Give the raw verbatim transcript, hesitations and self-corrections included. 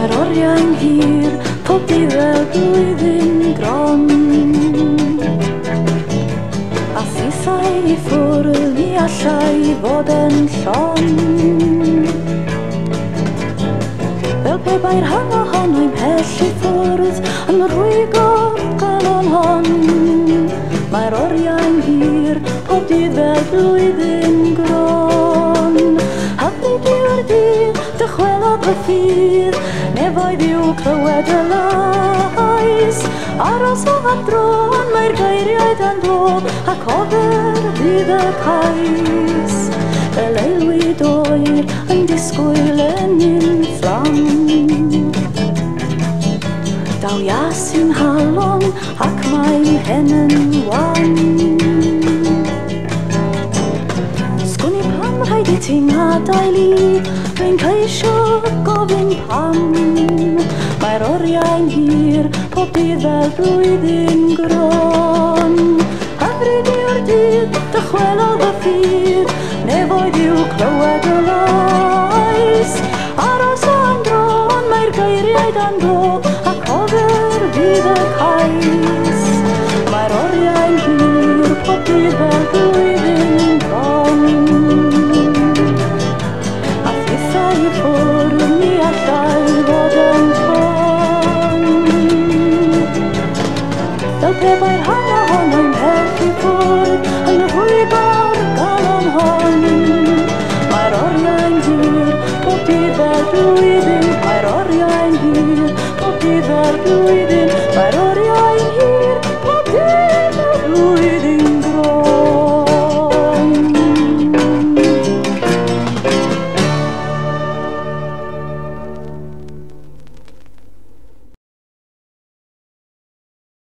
Mae'r oriau'n hir, pob dydd fel blwyddyn gron. A sisau I ffwrdd ni allai fod yn llon. Fel pe bai'r hang ohono ymhell I ffwrdd yn rwygo'r galon hon. Mae'r oriau'n hir, pob dydd fel blwyddyn gron. Hyfryd yw'r dydd, dychwelog y ffydd, nefoedd yw clywed y lais. Aros o adron, mae'r geiriau dan dod, ac ofer fydd y cais. Fel eilwyd oer yn disgwyl yn un fflam. Daw Iasin halon ac mae hen yn wan. Sgwn I pam rhaid I ti'n adael I, rwy'n ceisio gofyn pam. Mae'r oriau'n hir, pob dydd fel blwyddyn gron. Hyfryd yw'r dydd, dychwelog y ffydd, nefoedd yw clywed y lais. Aros o andron, mae'r geiriau dan dod, ac ofer fydd y cais. Mae'r oriau'n hir, pob dydd fel blwyddyn gron. A thithau I ffwrdd ni allai fod yn llon. Fel pe bai'r hang ohono ymhell I ffwrdd yn rwygo'r galon hon. Mae'r oriau'n hir, pob dydd fel blwyddyn. Mae'r oriau'n hir, pob dydd fel blwyddyn. Mae'r oriau'n